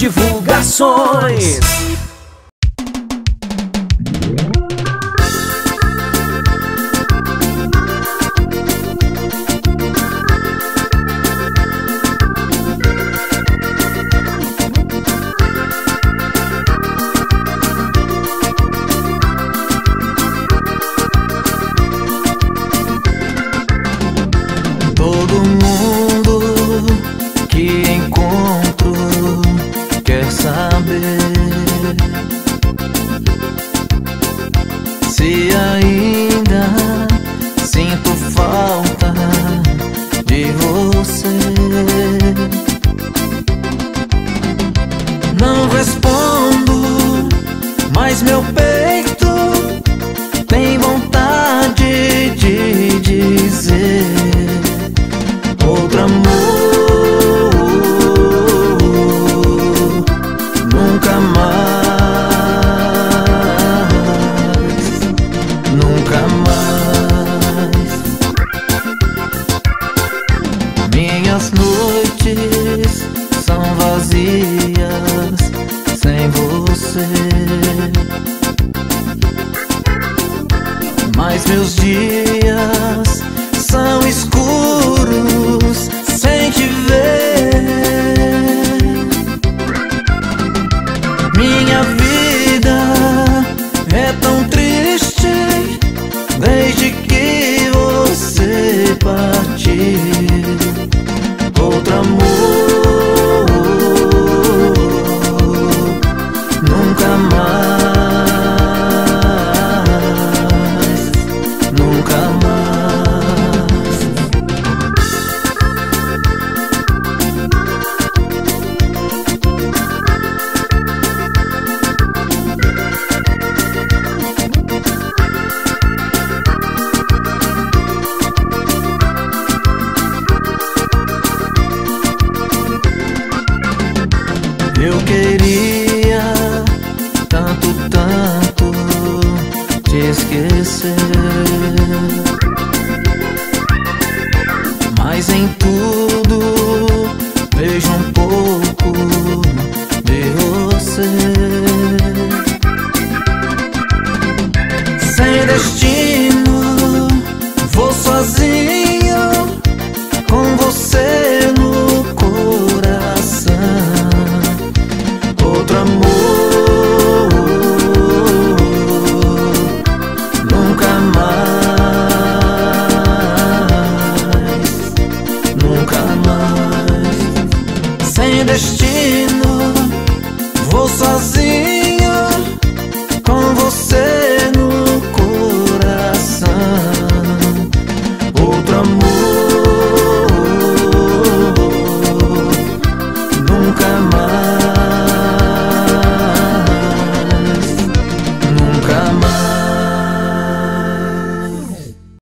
Divulgações. Todo mundo que encontro quer saber se ainda sinto falta de você. Não respondo, mas meu peito tem vontade de dizer outro amor. Nunca mais, nunca mais. Minhas noites são vazias sem você, mas meus dias são escuros sem te ver. Minha vida é tão triste desde que você partiu. Outro amor, nunca mais, nunca mais. Eu queria tanto, tanto te esquecer, mas em tudo vejo um pouco de você. Sem destino, vou sozinho, com você no coração. Outro amor, nunca mais, nunca mais. Sem destino, vou sozinho,